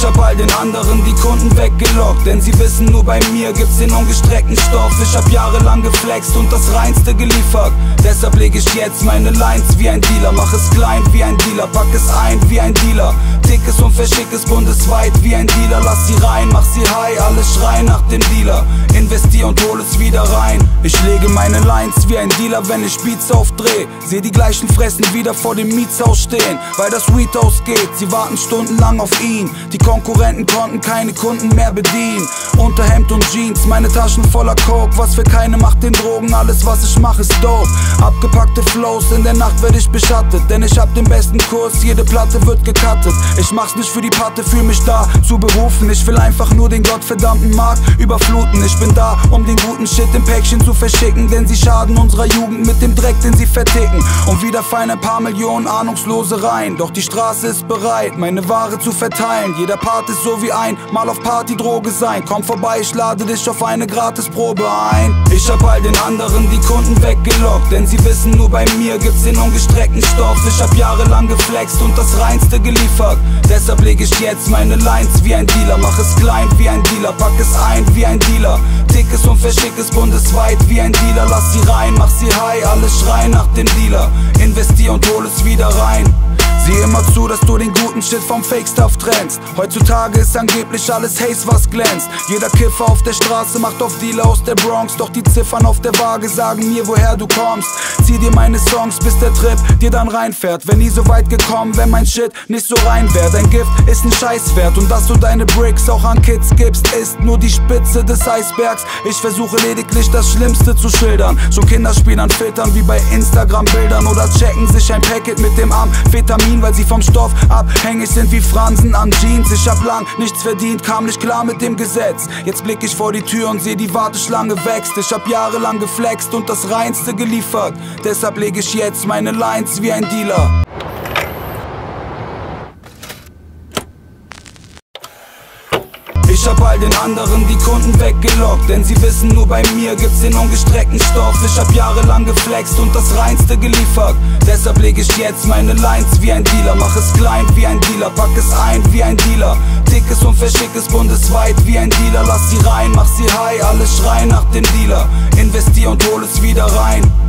hab all den anderen die Kunden weggelockt, denn sie wissen, nur bei mir gibt's den ungestreckten Stoff. Ich hab jahrelang geflext und das Reinste geliefert, deshalb leg ich jetzt meine Lines wie ein Dealer. Mach es klein wie ein Dealer, pack es ein wie ein Dealer, tick es und verschick es bundesweit wie ein Dealer. Lass sie rein, mach sie high, alle schreien nach dem Dealer. Investier und hol es wieder rein. Ich lege meine Lines wie ein Dealer, wenn ich Beats aufdreh. Seh die gleichen Fressen wieder vor dem Mietshaus stehen, weil das Weed ausgeht, sie warten stundenlang auf ihn. Die Konkurrenten konnten keine Kunden mehr bedienen. Unterhemd und Jeans, meine Taschen voller Coke. Was für keine macht den Drogen, alles was ich mach ist dope. Abgepackte Flows, in der Nacht werd ich beschattet, denn ich hab den besten Kurs, jede Platte wird gecuttet. Ich mach's nicht für die Patte, fühl mich da zu berufen. Ich will einfach nur den gottverdammten Markt überfluten. Ich bin da, um den guten Shit im Päckchen zu verschicken, denn sie schaden unserer Jugend mit dem Dreck, den sie verticken. Und wieder fallen ein paar Millionen Ahnungslose rein, doch die Straße ist bereit, meine Ware zu verteilen. Jeder Part ist so wie ein Mal auf Partydroge sein. Komm vorbei, ich lade dich auf eine Gratisprobe ein. Ich hab all den anderen die Kunden weggelockt, denn sie wissen, nur bei mir gibt's den ungestreckten Stoff. Ich hab jahrelang geflext und das Reinste geliefert, deshalb leg ich jetzt meine Lines wie ein Dealer. Mach es klein wie ein Dealer, pack es ein wie ein Dealer, tick es und verschick es bundesweit wie ein Dealer. Lass sie rein, mach sie high, alle schreien nach dem Dealer. Investier und hol es wieder rein. Sieh immer zu, dass du den guten Shit vom Fake-Stuff trennst. Heutzutage ist angeblich alles Haze, was glänzt. Jeder Kiffer auf der Straße macht auf Dealer aus der Bronx, doch die Ziffern auf der Waage sagen mir, woher du kommst. Zieh dir meine Songs, bis der Trip dir dann reinfährt. Wär nie so weit gekommen, wenn mein Shit nicht so rein wär. Dein Gift ist ein Scheißwert und dass du deine Bricks auch an Kids gibst, ist nur die Spitze des Eisbergs. Ich versuche lediglich das Schlimmste zu schildern. Schon Kinder spielen an Filtern wie bei Instagram-Bildern oder checken sich ein Packet mit dem Amphetamin, weil sie vom Stoff abhängig sind wie Fransen an Jeans. Ich hab lang nichts verdient, kam nicht klar mit dem Gesetz. Jetzt blick ich vor die Tür und seh, die Warteschlange wächst. Ich hab jahrelang geflext und das Reinste geliefert, deshalb leg ich jetzt meine Lines wie ein Dealer. Ich hab all den anderen die Kunden weggelockt, denn sie wissen, nur bei mir gibt's den ungestreckten Stoff. Ich hab jahrelang geflext und das Reinste geliefert, deshalb leg ich jetzt meine Lines wie ein Dealer. Mach es klein wie ein Dealer, pack es ein wie ein Dealer, tick es und verschick es bundesweit wie ein Dealer. Lass sie rein, mach sie high, alle schreien nach dem Dealer. Investier und hol es wieder rein.